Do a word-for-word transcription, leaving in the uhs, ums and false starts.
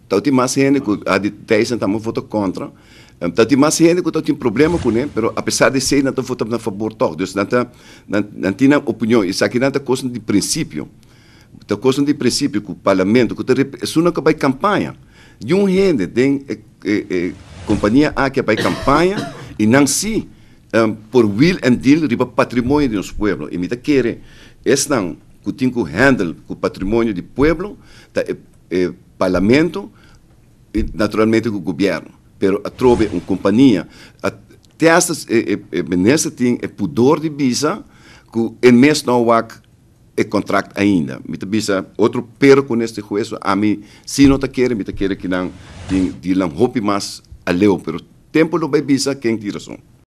Então tem mais gente que a de dez estamos votando contra. Então tem mais gente que tem problema com ele, mas apesar de ser, não estão votando a favor todo. Então, não tem opinião. Isso aqui não é coisa de princípio. É coisa de princípio que o parlamento, que é uma que vai campanha. De um gente tem eh, eh, companhia A que vai campanha e não se um, por will and deal riba patrimônio de nosso pueblo. E me da querer, esse não que tem que handle o patrimônio do pueblo, tá, é, é, parlamento e naturalmente o governo. Pero a trove uma companhia, até essas é, é, é, tem é pudor de visa que em mês não há é contrato ainda. Me da visa outro pero com este juiz, a mim se não tá querer, me tá querer que não de não roupe mais a leu, pero tempo não vai visa quem tira som.